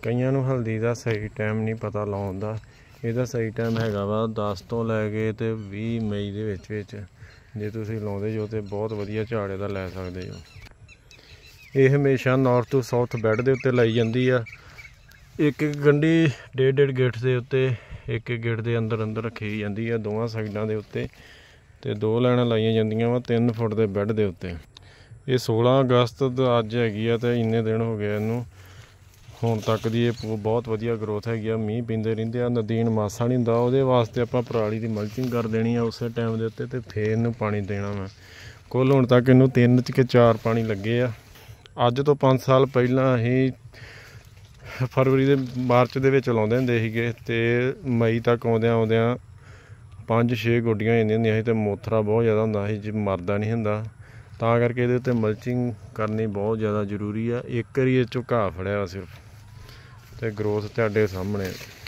ਕਈਆਂ ਨੂੰ ਹਲਦੀ ਦਾ ਸਹੀ ਟਾਈਮ ਨਹੀਂ ਪਤਾ ਲਾਉਣ ਦਾ। ਇਹਦਾ ਸਹੀ ਟਾਈਮ ਹੈਗਾ ਵਾ 10 ਤੋਂ ਲੈ ਕੇ ਤੇ 20 ਮਈ ਦੇ ਵਿੱਚ ਜੇ ਤੁਸੀਂ ਲਾਉਂਦੇ ਜੋ ਤਾਂ ਬਹੁਤ ਵਧੀਆ ਝਾੜ ਇਹਦਾ ਲੈ ਸਕਦੇ ਹੋ। ਇਹ ਹਮੇਸ਼ਾ ਨਾਰਥ ਟੂ ਸਾਊਥ ਬੈੱਡ ਦੇ ਉੱਤੇ ਲਾਈ ਜਾਂਦੀ ਆ। ਇੱਕ ਗੰਢੀ 1.5 ਗਿੱਠ ਦੇ ਉੱਤੇ, ਇੱਕ ਗਿੱਠ ਦੇ ਅੰਦਰ ਰੱਖੀ ਜਾਂਦੀ ਆ ਦੋਵਾਂ ਸਾਈਡਾਂ ਦੇ ਉੱਤੇ, ਤੇ 2 ਲਾਈਨਾਂ ਲਾਈਆਂ ਜਾਂਦੀਆਂ ਵਾ 3 ਫੁੱਟ ਦੇ ਬੈੱਡ ਦੇ ਉੱਤੇ। ਇਹ 16 ਅਗਸਤ ਅੱਜ ਹੈਗੀ ਆ ਤੇ ਇੰਨੇ ਦਿਨ ਹੋ ਗਏ ਇਹਨੂੰ ਹੁਣ ਤੱਕ ਦੀ। ਇਹ ਬਹੁਤ ਵਧੀਆ ਗਰੋਥ ਹੈਗੀ ਆ। ਮੀਂਹ ਪੀਂਦੇ ਰਹਿੰਦੇ ਆ, ਨਦੀਨ ਮਾਸਾ ਨਹੀਂ ਹੁੰਦਾ। ਉਹਦੇ ਵਾਸਤੇ ਆਪਾਂ ਪਰਾਲੀ ਦੀ ਮਲਚਿੰਗ ਕਰ ਦੇਣੀ ਆ ਉਸੇ ਟਾਈਮ ਦੇ ਉੱਤੇ, ਤੇ ਫਿਰ ਇਹਨੂੰ ਪਾਣੀ ਦੇਣਾ ਵਾ। ਕੁੱਲ ਹੁਣ ਤੱਕ ਇਹਨੂੰ 3 ਕਿ 4 ਪਾਣੀ ਲੱਗੇ ਆ। ਅੱਜ ਤੋਂ 5 ਸਾਲ ਪਹਿਲਾਂ ਅਸੀਂ ਫਰਵਰੀ ਦੇ ਮਾਰਚ ਦੇ ਵਿੱਚ ਲਾਉਂਦੇ ਹੁੰਦੇ ਸੀਗੇ, ਤੇ ਮਈ ਤੱਕ ਆਉਂਦਿਆਂ 5-6 ਗੋਡੀਆਂ ਹੋ ਜਾਂਦੀਆਂ ਹੁੰਦੀਆਂ ਸੀ, ਅਤੇ ਮੋਥਰਾ ਬਹੁਤ ਜ਼ਿਆਦਾ ਹੁੰਦਾ ਸੀ, ਜੇ ਮਰਦਾ ਨਹੀਂ ਹੁੰਦਾ। ਤਾਂ ਕਰਕੇ ਇਹਦੇ ਉੱਤੇ ਮਲਚਿੰਗ ਕਰਨੀ ਬਹੁਤ ਜ਼ਿਆਦਾ ਜ਼ਰੂਰੀ ਆ। ਇੱਕ ਵਾਰੀ ਇਹ 'ਚੋਂ ਘਾਹ ਫੜਿਆ ਵਾ ਸਿਰਫ, ਅਤੇ ਗਰੋਥ ਤੁਹਾਡੇ ਸਾਹਮਣੇ।